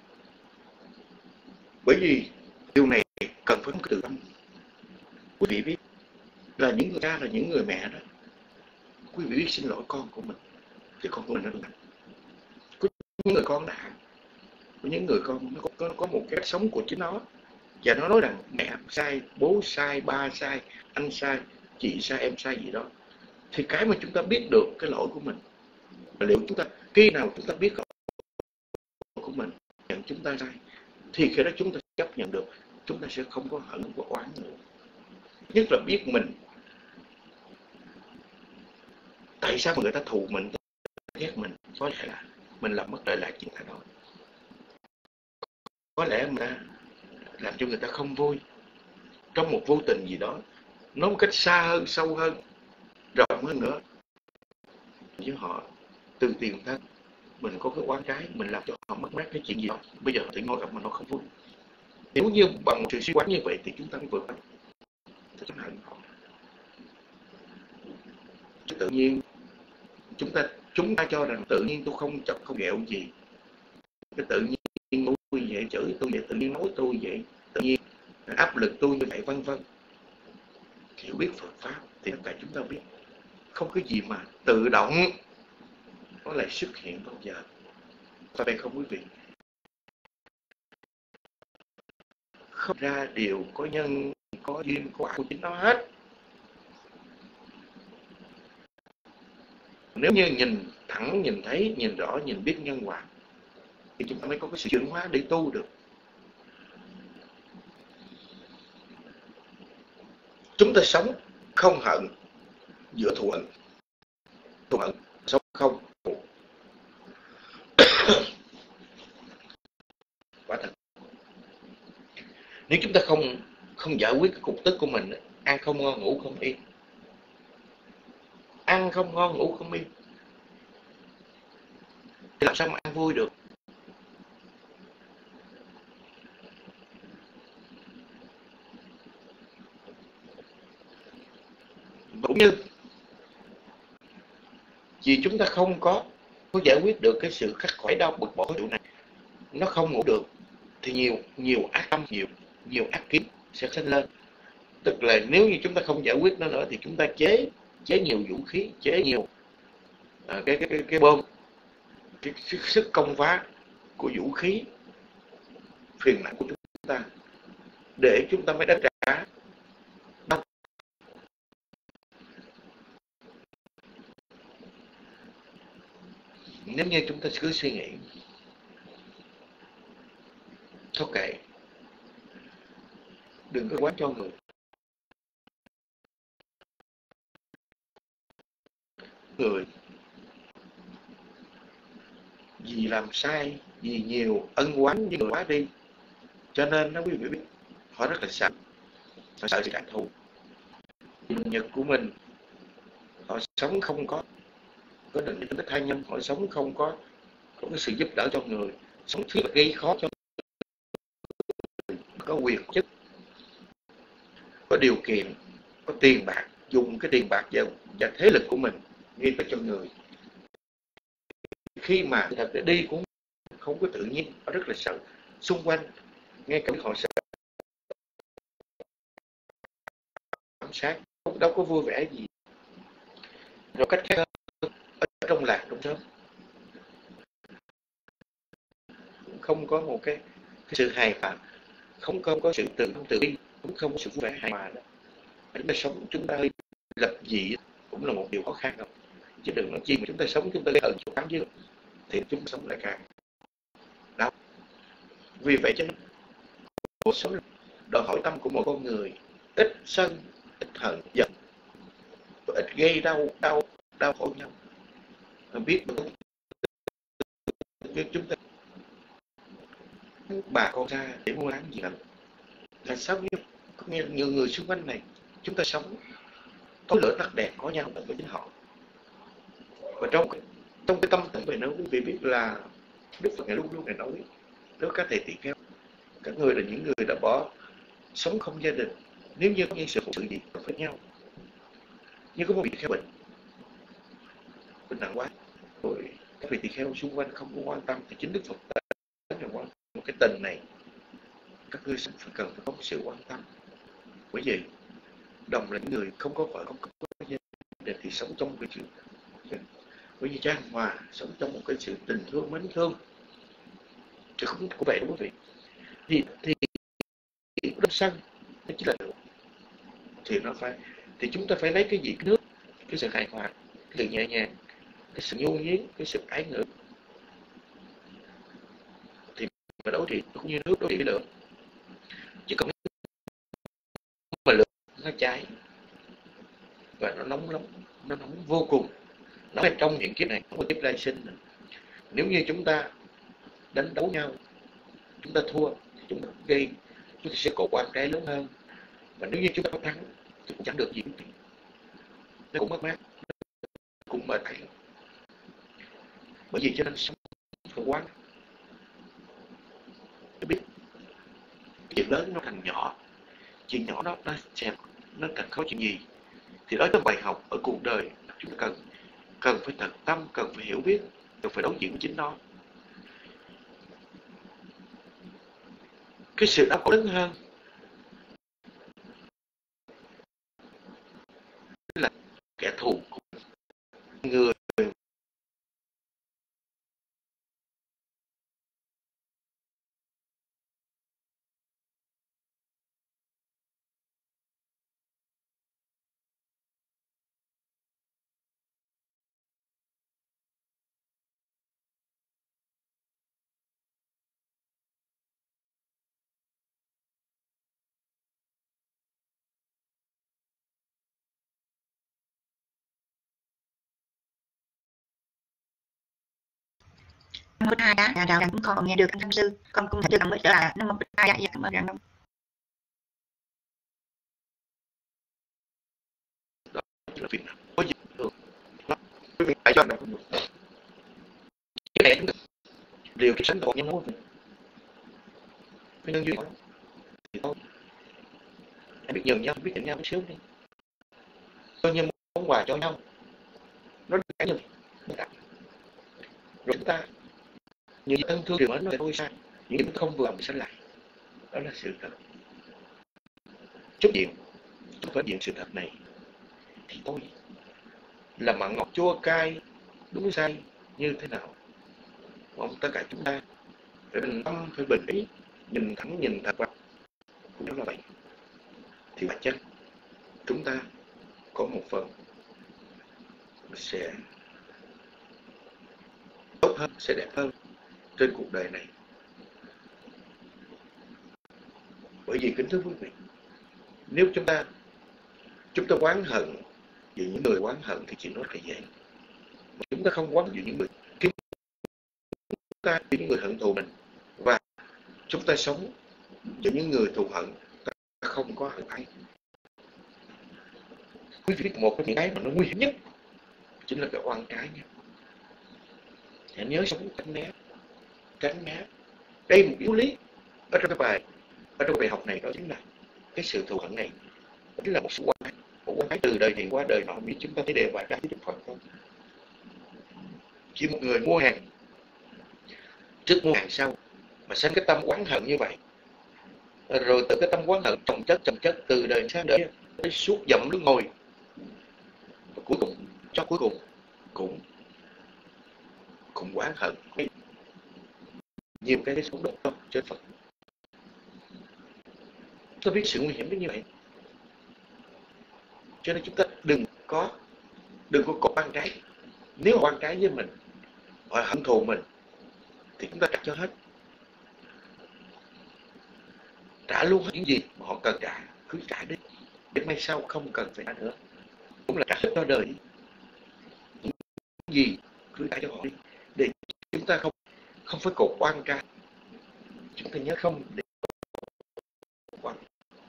Bởi vì điều này cần phải có cái từ tâm. Quý vị biết là những người cha, là những người mẹ đó, quý vị biết xin lỗi con của mình thì con của mình nó nặng. Có những người con đã, có những người con nó có một cái cách sống của chính nó, và nó nói rằng mẹ sai, bố sai, ba sai, anh sai, chị sai, em sai gì đó, thì cái mà chúng ta biết được cái lỗi của mình, liệu chúng ta khi nào chúng ta biết lỗi của mình, nhận chúng ta sai, thì khi đó chúng ta chấp nhận được, chúng ta sẽ không có hận, không có oán nữa. Nhất là biết mình tại sao mà người ta thù mình, ghét mình, có lẽ là mình làm mất lợi lạc chuyện ta đó, có lẽ mà làm cho người ta không vui trong một vô tình gì đó, nói một cách xa hơn, sâu hơn, rộng hơn nữa với họ, từ tiền thân mình có cái oán trái, mình làm cho họ mất mát cái chuyện gì đó, bây giờ tự ngồi gặp mà nó không vui. Nếu như bằng một sự suy quán như vậy thì chúng ta mới vượt qua, chúng ta hận họ. Tự nhiên chúng ta cho rằng tự nhiên tôi không chọc không ghẹo gì, cái tự nhiên tôi vậy, chửi tôi vậy, tự nhiên nói tôi vậy, tự nhiên áp lực tôi như vậy, vân vân. Hiểu biết Phật pháp thì tất cả chúng ta biết không có gì mà tự động nó lại xuất hiện bao giờ. Và đây không quý vị, không ra điều có nhân, có duyên, có quả của chính nó hết. Nếu như nhìn thẳng, nhìn thấy, nhìn rõ, nhìn biết nhân quả thì chúng ta mới có cái sự chuyển hóa để tu được. Chúng ta sống không hận giữa thù hận, sống không thù. Quả thật, nếu chúng ta không giải quyết cái cục tức của mình, ăn không ngon, ngủ không yên, ăn không ngon, ngủ không yên, thì làm sao mà ăn vui được? Cũng như vì chúng ta không có giải quyết được cái sự khắc khoải đau bực bội chỗ này, nó không ngủ được thì nhiều ác tâm, nhiều ác kiến sẽ sinh lên. Tức là nếu như chúng ta không giải quyết nó nữa thì chúng ta chế nhiều vũ khí, chế nhiều cái bom, cái sức công phá của vũ khí phiền não của chúng ta để chúng ta mới đánh trả. Nếu như chúng ta cứ suy nghĩ thôi kệ, đừng có quán cho người vì làm sai, vì nhiều ân oán với người quá đi, cho nên nó quý vị biết họ rất là sợ sự trả thù. Nhật của mình, họ sống không có định tính thai nhân, họ sống không có cái sự giúp đỡ cho người, sống thứ gây khó cho người, có quyền chức, có điều kiện, có tiền bạc, dùng cái tiền bạc và thế lực của mình gây cho người. Khi mà thật để đi cũng không có tự nhiên, họ rất là sợ. Xung quanh ngay cả họ sợ ám sát, đâu có vui vẻ gì. Rồi cách khác ở trong làng, trong xóm không có một cái sự hài hòa, không có sự tự bi, cũng không có sự vui vẻ hài hòa đó. Chúng ta sống, chúng ta lập dị cũng là một điều khó khăn đâu. Chứ đừng nói chi mà chúng ta sống, chúng ta lấy hận chỗ cám chứ, thì chúng ta sống lại càng đau. Vì vậy cho nên cuộc sống đòi hỏi tâm của mỗi con người ít sân, ít hận, giận, ít gây đau khổ nhau. Biết chúng ta bà con ra để mua bán gì là sao, như có nghĩa là nhiều người xung quanh này chúng ta sống tối lửa tắt đèn có nhau với chính họ. Và trong cái tâm tình về nó, quý vị biết là Đức Phật ngày luôn ngày nói nếu các thầy tỳ kheo, các người là những người đã bỏ sống không gia đình, nếu như có những sự gì với nhau, như có một vị tỳ kheo bệnh nặng quá rồi, các vị tỳ kheo xung quanh không có quan tâm, thì chính Đức Phật là quan một cái tình này, các ngươi phải cần phải có sự quan tâm. Bởi vì đồng là những người không có vợ, không có gia đình thì sống trong một cái chuyện, bởi vì chan hòa, sống trong một cái sự tình thương, mến thương, chứ không có vẻ đúng quý vị. Thì sân, nó chỉ là nước. Thì chúng ta phải lấy cái gì? Cái nước, cái sự hài hòa, cái sự nhẹ nhàng, cái sự nhu nhuyễn, cái sự ái ngữ, thì mà đối trị cũng như nước đối trị với lửa. Chỉ còn mà lửa nó cháy và nó nóng lắm, nó nóng vô cùng, nó ở trong hiện kiếp này, không có kiếp lai sinh nữa. Nếu như chúng ta đánh đấu nhau, chúng ta thua thì chúng ta sẽ có quan trái lớn hơn. Và nếu như chúng ta có thắng thì cũng chẳng được gì, nó cũng mất mát, cũng mệt mỏi. Bởi vì cho nên sống phải quán, tôi biết chuyện lớn nó thành nhỏ, chuyện nhỏ nó càng khó chuyện gì. Thì đó là bài học ở cuộc đời chúng ta cần phải tận tâm, cần phải hiểu biết, cần phải đối diện với chính nó. Cái sự đau khổ lớn hơn là kẻ thù của người Bích Hai đã đạo rằng con còn nghe được anh Tham Sư, con cũng thể làm mới trở lại. Nó một Bích Hai dạ cảm ơn rằng đông. Đó là việc nào có gì được. Quý vị phải cho nó được. Cái này chúng ta điều cái sánh còn nhân hối cái nhân duyên thì thôi. Hãy biết nhường nhau, biết nhận nhau một xíu đi. Coi như món quà cho nhau, nó cả như rồi chúng ta những thân thương điều nó thôi sai, những điểm không vừa mình sẽ lại. Đó là sự thật. Chút diện chúng phải diện sự thật này thì thôi, là mặn ngọt chua cay đúng sai như thế nào. Mong tất cả chúng ta phải bình tâm, phải bình ý, nhìn thẳng nhìn thật vào cũng đó là vậy. Thì bản chất chúng ta có một phần sẽ tốt hơn, sẽ đẹp hơn trên cuộc đời này. Bởi vì kính thưa quý vị, nếu chúng ta oán hận vì những người oán hận thì chuyện đó rất là dễ. Mà chúng ta không oán vì những người chúng ta vì những người hận thù mình, và chúng ta sống với những người thù hận, ta không có hận ai. Quý vị biết một trong những cái mà nó nguy hiểm nhất chính là cái oan trái nha. Hãy nhớ sống tránh né. Đây là một yếu lý ở trong bài học này, đó chính là cái sự thù hận này, đó chính là một sự oan trái từ đời này qua đời nọ. Biết chúng ta thấy đều bài trái với Đức Phật không? Chỉ một người mua hàng, trước mua hàng sau mà sinh cái tâm oán hận như vậy, rồi từ cái tâm oán hận chồng chất từ đời sang đời tới suốt dậm đứng ngồi, và cuối cùng cũng oán hận nhiều cái xung đột đó trên Phật. Tôi biết sự nguy hiểm đến như vậy, cho nên chúng ta đừng có oan trái. Nếu oan trái với mình, họ hận thù mình, thì chúng ta trả cho hết, trả luôn hết những gì mà họ cần trả, cứ trả đi, để mai sau không cần phải trả nữa, cũng là trả hết cho đời. Những gì cứ trả cho họ đi, để chúng ta không phải cột oan trái. Chúng ta nhớ không để oan.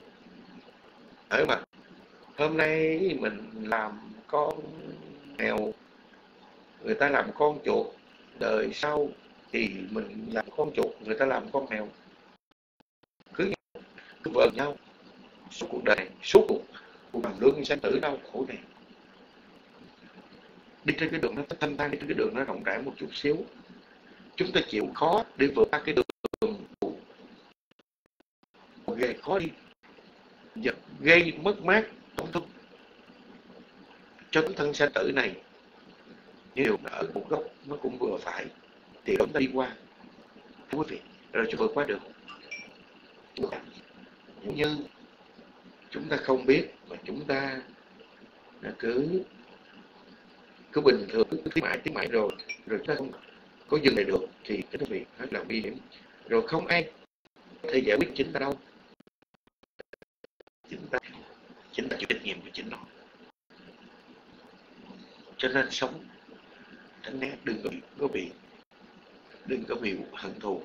Ở mà hôm nay mình làm con mèo, người ta làm con chuột, đời sau thì mình làm con chuột, người ta làm con mèo, cứ vợ nhau suốt cuộc đời, suốt cuộc bằng lương sanh tử đau khổ này. Đi trên cái đường nó thanh thang, đi trên cái đường nó rộng rãi một chút xíu, chúng ta chịu khó để vượt qua cái đường gây khó đi, gây mất mát tổn thương cho cái thân sanh tử này. Nhiều ở một góc nó cũng vừa phải thì chúng ta đi qua, quý vị, rồi chúng vượt qua được. Nếu như chúng ta không biết mà chúng ta cứ bình thường, cứ tiếp mãi rồi chúng ta không có dừng lại được thì cái việc rất là nguy hiểm. Rồi không ai có thể giải quyết chính ta đâu, chính ta chịu trách nhiệm của chính nó. Cho nên sống tránh né, đừng có bị hận thù.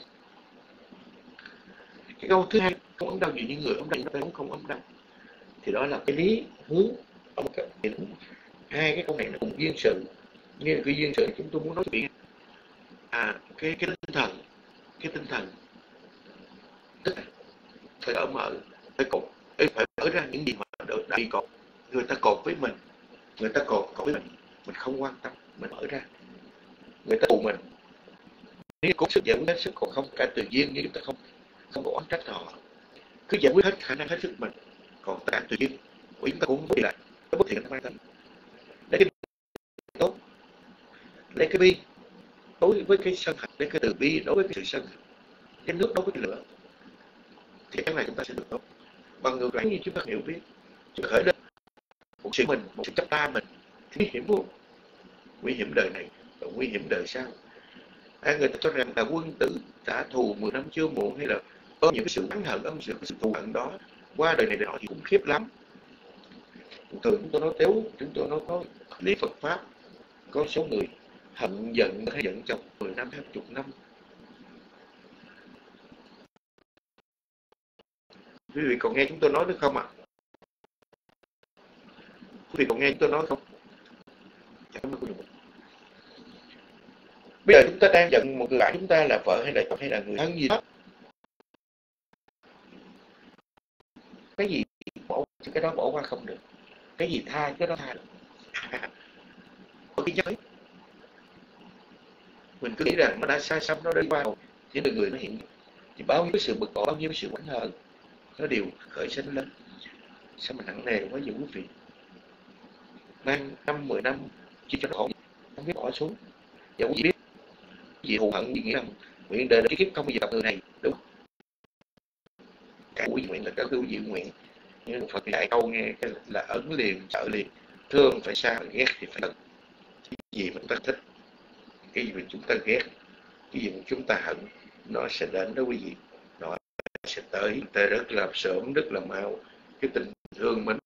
Cái câu thứ hai, không ấm đau, những người ấm đau không ấm đau, thì đó là cái lý hướng. Hai cái câu này nó cùng duyên sự, như cái duyên sự chúng tôi muốn nói chuyện cái tinh thần tức là phải ở mở, phải mở ra những gì mà đại cột người ta cột với mình, mình không quan tâm, mình mở ra. Người ta tù mình, nếu có sức giải quyết hết sức, còn không cả tự nhiên, nhưng chúng ta không có oán trách họ, cứ giải quyết hết khả năng hết sức mình, còn ta tự nhiên của chúng ta cũng bất lại, nó bất thiện, nó mang tâm lấy cái tốt, lấy cái bi đối với cái sân hận, lấy cái từ bi đối với cái sự sân hận, cái nước đối với cái lửa, thì cái này chúng ta sẽ được tốt. Bằng ngược lại như chúng ta hiểu biết, chúng ta khởi lên một sự mình, một sự chấp ta mình, thì nguy hiểm vô, nguy hiểm đời này và nguy hiểm đời sau. Người ta cho rằng là quân tử trả thù 10 năm chưa muộn, hay là ôm những cái sự oán hận, cái sự thù hận đó qua đời này để họ thì cũng khiếp lắm. Thường chúng tôi nói chúng tôi nói có lý Phật pháp, có số người hận giận hay giận chồng 10 năm, 20 năm. Quý vị còn nghe chúng tôi nói được không ạ? Quý vị còn nghe chúng tôi nói không? Bây giờ chúng ta đang giận một người bạn chúng ta, là vợ hay là chồng hay là người thân gì đó, cái gì cái đó bỏ qua không được, cái gì tha cái đó tha được. Có cái giới mình cứ nghĩ rằng nó đã sai xong, nó đi qua rồi, thì người nó hiện thì bao nhiêu sự bực bội, bao nhiêu sự oán hận nó đều khởi sinh lên. Sao mà nặng nề quá vậy quý vị? Mang 5-10 năm chỉ cho nó khổ, không biết bỏ xuống. Và quý vị biết gì thù hận, gì nghĩa là nguyện đời cái kiếp không bao giờ gặp người này, đúng không? Cả quý nguyện là cả quý vị nguyện, nhưng Phật dạy câu nghe là ấn liền, sợ liền, thương phải xa, ghét thì phải gần. Cái gì mà chúng ta thích, cái gì mà chúng ta ghét, cái gì mà chúng ta hận, nó sẽ đến đó quý vị, nó sẽ tới rất là sớm, rất là mau. Cái tình thương mình,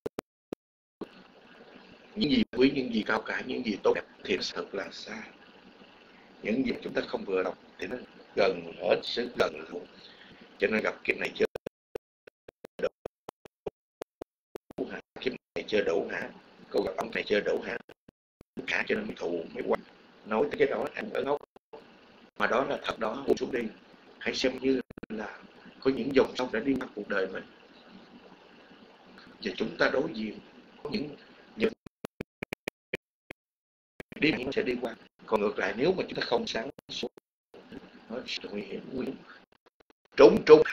những gì quý, những gì cao cả, những gì tốt đẹp thì nó thật là xa. Những gì chúng ta không vừa lòng thì nó gần, hết sức gần luôn. Cho nên gặp kiếp này chưa đổ hả, kiếp này chưa đổ hả, câu gặp ông này chưa đổ hả, cả cho nên mới thù mới quan. Nói tới cái đó anh ở ngốc, mà đó là thật đó, buông xuống đi. Hãy xem như là có những dòng sông đã đi qua cuộc đời mình, và chúng ta đối diện có những đi nó sẽ đi qua. Còn ngược lại nếu mà chúng ta không sáng suốt, nó sẽ nguy hiểm, trốn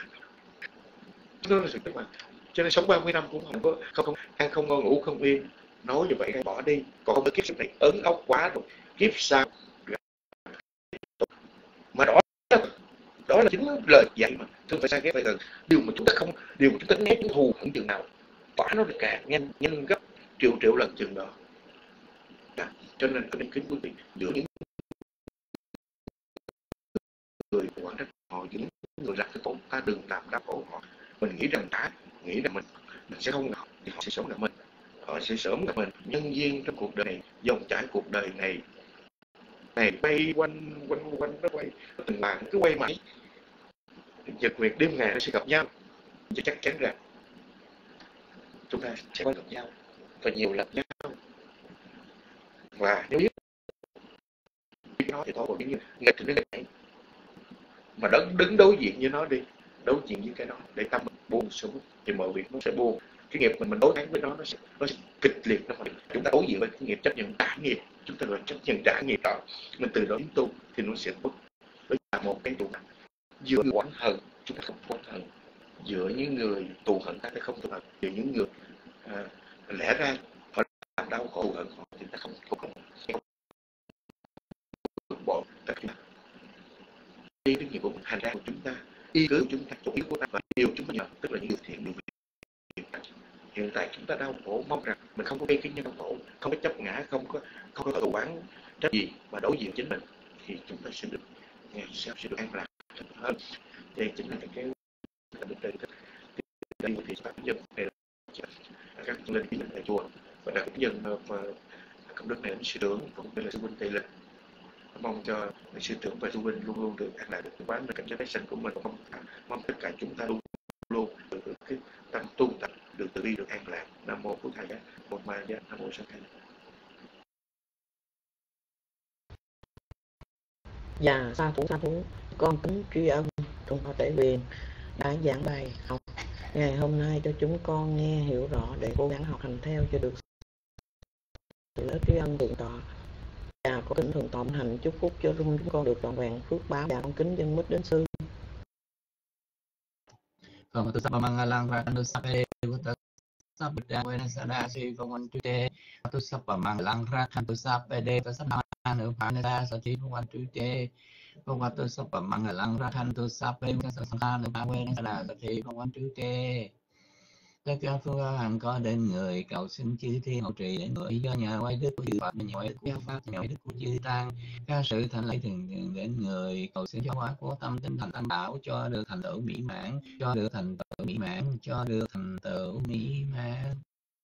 đó là sự kết quả. Cho nên sống 30 năm cũng không ăn không ngon, ngủ không yên. Nói như vậy hay bỏ đi, còn không kiếp này ấn ốc quá rồi, kiếp sau mà đó là chính lời dạy mà thương phải xa ghét phải gần. Điều mà chúng ta né chúng thù hận chừng nào, tỏa nó được càng nhanh gấp triệu lần chừng đó. Cho nên có nên kính quý vị, giữa những người quản trách họ, những người làm cái tội, ta đừng làm đau khổ họ. Mình nghĩ rằng mình sẽ không gặp thì họ sẽ sống gặp mình, họ sẽ sớm gặp mình. Nhân duyên trong cuộc đời này, dòng chảy cuộc đời này quay quanh nó quay, từng bạn cứ quay mãi, nhật nguyệt đêm ngày nó sẽ gặp nhau. Chứ chắc chắn rằng chúng ta sẽ có gặp nhau và nhiều lần nhau. Và nếu biết nó thì thôi, còn như nghịch thì nó nghịch này, mà đứng đối diện với nó đi, đối diện với cái đó để tâm mình buông xuống thì mọi việc nó sẽ buông. Cái nghiệp mình đối kháng với nó sẽ kịch liệt. Nó chúng ta đối diện với cái nghiệp chấp nhận trả nghiệp, chúng ta gọi chấp nhận trả nghiệp đó, mình từ đó đến tu thì nó sẽ tốt. Đó là một cái tụ giữa oán hận, chúng ta không oán hận, giữa những người tù hận ta không tù hận, giữa những người lẽ ra họ làm đau khổ hận họ thì ta không bỏ tất cả. Đây cái nhiệm vụ hành ra của chúng ta, ý cứ của chúng ta, chủ yếu của ta và điều chúng ta nhờ, tức là những điều thiện, điều việc. Hiện tại chúng ta đau khổ, mong rằng mình không có gây cái nhân đau khổ, không có chấp ngã, không có tự oán trách gì mà đối diện chính mình, thì chúng ta sẽ được sẽ được an lạc hơn. Đây chính là cái đức đây đây thì pháp dân này các lên cái tại chùa và đặc biệt dân và công đức này đến sư trưởng cũng như là sư huynh Tây Linh, mong cho sư trưởng và sư huynh luôn luôn được an lạc, được quán được cảnh giới tái sanh của mình, mong tất cả chúng ta luôn luôn được cái tâm tu tập, được từ bi, được an lạc. Nam mô Phật Thầy, một ma gia, nam mô Sang Thầy. Dạ sa thú, con kính tri ân Trung Hoa Tể Quyền đã giảng bài học ngày hôm nay cho chúng con nghe hiểu rõ để cố gắng học hành theo cho được sự lớn tri ân thượng tọa. Và con kính thượng tọa hành chúc phúc cho chúng con được trọn vẹn phước báo. Và con kính dân mít đến sư. Còn tu sabba mangalang rakhantu sabbe devata sabda vena sada si bhavantu te tu sabba mangalang rakhantu sabbe devata sabda nupana sati bhavantu te bhavatu sabba mangalang rakhantu sabbe devata sabda nupana sati bhavantu te. Tất cả phương hành có đến người cầu xin chư thiên hộ trì đến người do nhờ quay đức của chư Phật, nhờ quay đức của giáo pháp, nhờ quay đức của chư tăng, các sự thành lợi thường đến người cầu xin cho hóa của tâm tinh thành tam bảo, cho được thành tựu mỹ mãn, cho được thành tựu mỹ mãn, cho được thành tựu mỹ mãn.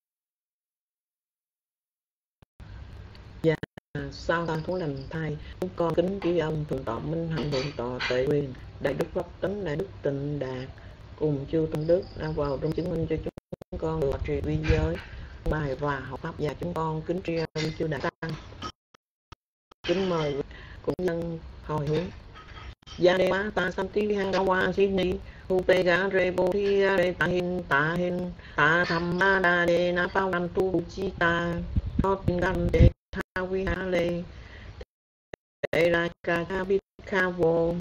Dạ sau ta thú lành thai, chúng con kính tri ân thượng tọa Minh Hạnh, thượng tọa Tệ Quyền, đại đức Pháp Tấn, đại đức Tịnh Đạt cùng chư tôn đức đã vào trong chứng minh cho chúng con được trì vi giới bài và học pháp. Và chúng con kính tri ân chư đại tăng, kính mời cũng nhân hồi hướng. Gia đề bá ta santi hang rawa sini upe ga re bo thi re ta hin ta tham ma đa đề na bao lan tu chi ta thọ tin gan đề tha vi ha lê đề ra ca ca bít kha vô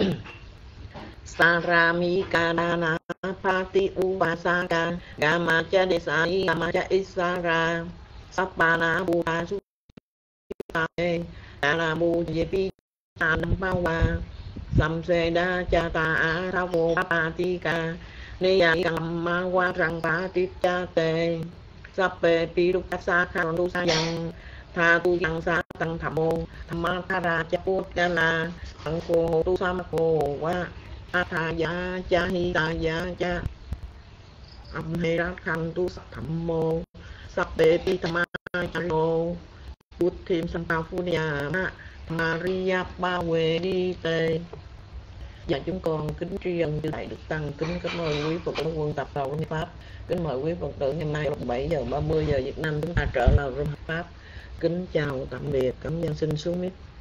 Saramika dana pati upasaka gamacha desai gamacha isara sapana buddha sutae danabu jepi anampawa samseda chata aravo papatika niyayamma warang patichate sappe pirukasa karondu sayang tha tu yang sa tăng thamo thammathara chaputala tăng cô tu samako wa athaya cha hi taya cha amherakhantu satthammo sappe pitama chano buddhim sampaphuniyama Maria Bawe đi tê. Và chúng con kính tri ân chư đại đức tăng, kính mời quý Phật tử quân tập đầu pháp, kính mời quý Phật tử ngày mai lúc 7 giờ 30 giờ Việt Nam chúng ta trở lại room pháp. Kính chào tạm biệt, cảm ơn xin xuống mic.